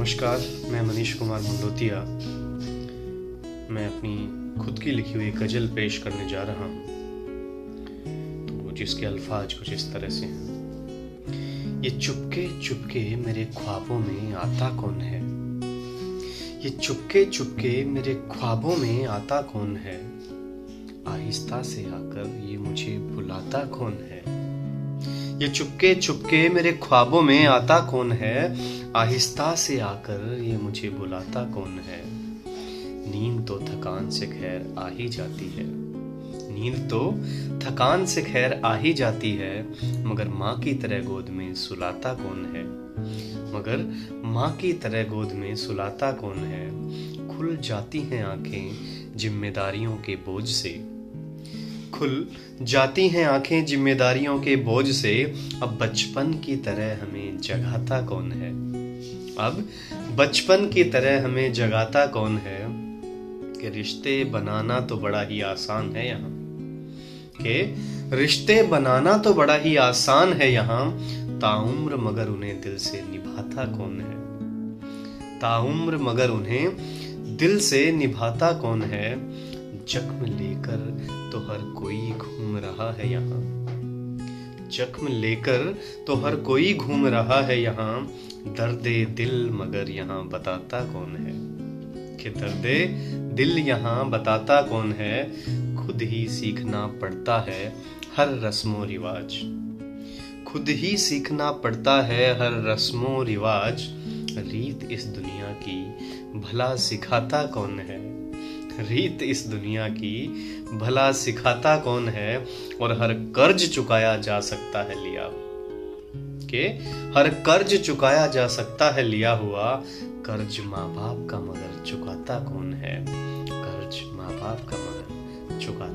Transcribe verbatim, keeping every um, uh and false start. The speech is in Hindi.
नमस्कार, मैं मनीष कुमार मुंडोतिया। मैं अपनी खुद की लिखी हुई गज़ल पेश करने जा रहा हूँ, तो जिसके अल्फाज कुछ इस तरह से हैं। ये चुपके चुपके मेरे ख्वाबों में आता कौन है, ये चुपके चुपके मेरे ख्वाबों में आता कौन है, आहिस्ता से आकर ये मुझे बुलाता कौन है। ये चुपके चुपके मेरे ख्वाबों में आता कौन है, आहिस्ता से आकर ये मुझे बुलाता कौन है। नींद तो थकान से खैर आ ही जाती है, नींद तो थकान से खैर आ ही जाती है, मगर माँ की तरह गोद में सुलाता कौन है, मगर माँ की तरह गोद में सुलाता कौन है। खुल जाती हैं आंखें जिम्मेदारियों के बोझ से, खुल जाती हैं आंखें जिम्मेदारियों के बोझ से, अब बचपन की तरह हमें जगाता कौन है, अब बचपन की तरह हमें जगाता कौन है। कि रिश्ते बनाना तो बड़ा ही आसान है यहाँ, कि रिश्ते बनाना तो बड़ा ही आसान है यहाँ, ताउम्र मगर उन्हें दिल से निभाता कौन है, ताउम्र मगर उन्हें दिल से निभाता कौन है। जख्म लेकर तो हर कोई घूम रहा है यहाँ, जख्म लेकर तो हर कोई घूम रहा है यहाँ, दर्दे दिल मगर यहाँ बताता कौन है, कि दर्दे दिल यहाँ बताता कौन है। खुद ही सीखना पड़ता है हर रस्मो रिवाज, खुद ही सीखना पड़ता है हर रस्मो रिवाज, रीत इस दुनिया की भला सिखाता कौन है, रीत इस दुनिया की भला सिखाता कौन है। और हर कर्ज चुकाया जा सकता है लिया, के हर कर्ज चुकाया जा सकता है लिया हुआ, कर्ज माँ बाप का मगर चुकाता कौन है, कर्ज माँ बाप का मगर चुकाता